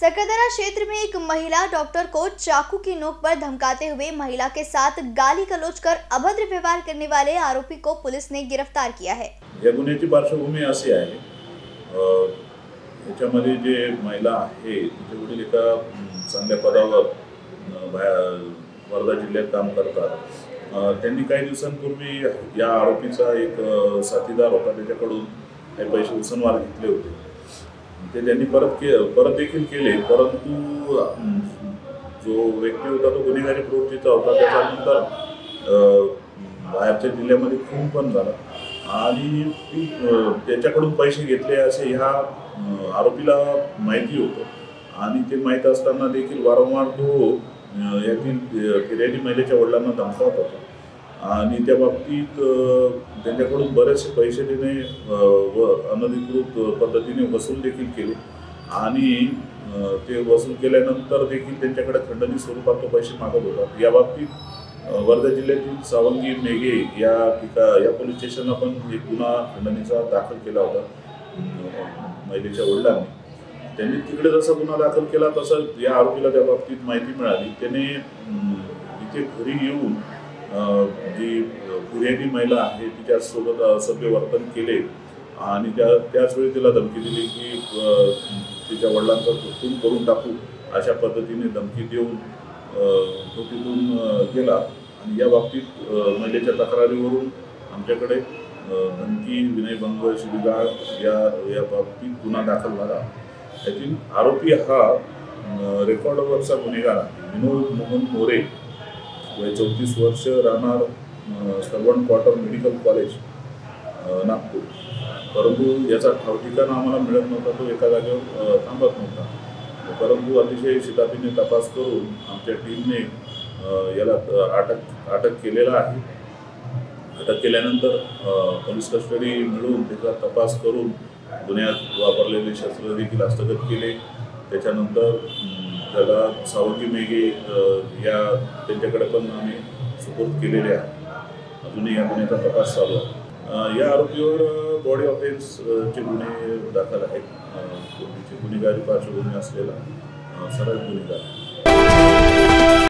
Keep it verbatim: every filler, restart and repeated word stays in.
सकरदरा क्षेत्र में एक महिला डॉक्टर को चाकू की नोक पर धमकाते हुए महिला के साथ गाली गलौज कर अभद्र व्यवहार करने वाले आरोपी को पुलिस ने गिरफ्तार किया है। या गुन्ह्याची पार्श्वभूमी अशी आहे, याच्यामध्ये जे महिला आहे तिचे वडील एका चांगल्या पदावर वर्धा जिल्ह्यात काम करतात। त्यांनी काही दिवसांपूर्वी या आरोपीचा एक साथीदार होता, त्याच्याकडून काही पैसे उसनवार घेतले होते। ते त्यांनी परत के परत देखील केले, परंतु जो व्यक्ती होता तो गुन्हेगारी प्रवृत्तीचा होता। त्याच्यानंतर बाहेरच्या जिल्ह्यामध्ये खून पण झाला आणि त्याच्याकडून पैसे घेतले असे ह्या आरोपीला माहिती होतं आणि ते माहीत असताना देखील वारंवार तो यातील फिर्यादी महिलेच्या वडिलांना धमकावत होता आणि त्या बाबतीत त्यांच्याकडून बरेचसे पैसे त्याने व अनधिकृत पद्धतीने वसूल देखील केले आणि ते वसूल केल्यानंतर देखील त्यांच्याकडे खंडणी स्वरूपात तो पैसे मागत होता। या बाबतीत वर्धा जिल्ह्यातील सावंगी मेघे या ठिका या पोलीस स्टेशनला पण एक गुन्हा खंडणीचा दाखल केला होता महिलेच्या वडिलांनी। त्यांनी तिकडे जसा गुन्हा दाखल केला तसं या आरोपीला त्या बाबतीत माहिती मिळाली। त्याने इथे घरी येऊन जी फिर्यादी महिला आहे तिच्यासोबत असभ्य वर्तन केले आणि त्या त्याच वेळी तिला धमकी दिली की तिच्या वडिलांचा खून करून टाकू, अशा पद्धतीने धमकी देऊन तो तिथून गेला आणि या बाबतीत महिलेच्या तक्रारीवरून आमच्याकडे धमकी, विनयभंग, शिवीगाळ या या बाबतीत गुन्हा दाखल झाला। यातील आरोपी हा रेकॉर्डवरचा गुन्हेगार विनोद मोहन मोरे, वय चौतीस वर्ष, राहणार servant quarter medical college Nagpur. परंतु याचा ठाव ठिकाणा आम्हाला मिळत नव्हता, तो एका जागेवर थांबत नव्हता। परंतु अतिशय शिताफीने तपास करून आमच्या टीमने याला अटक अटक केलेला आहे। अटक केल्यानंतर पोलीस कस्टडी मिळून त्याचा तपास करून गुन्ह्यात वापरलेले शस्त्र देखील हस्तगत केले। त्याच्यानंतर त्याला सावंगी मेघे या त्यांच्याकडे पण आम्ही सुपूर्द केलेले आहे। अजूनही या गुन्ह्याचा तपास चालू आहे। या आरोपीवर बॉडी ऑफेन्सचे गुन्हे दाखल आहेत। गुन्हेगारी पार्श्वभूमी असलेला सरळ गुन्हेगार।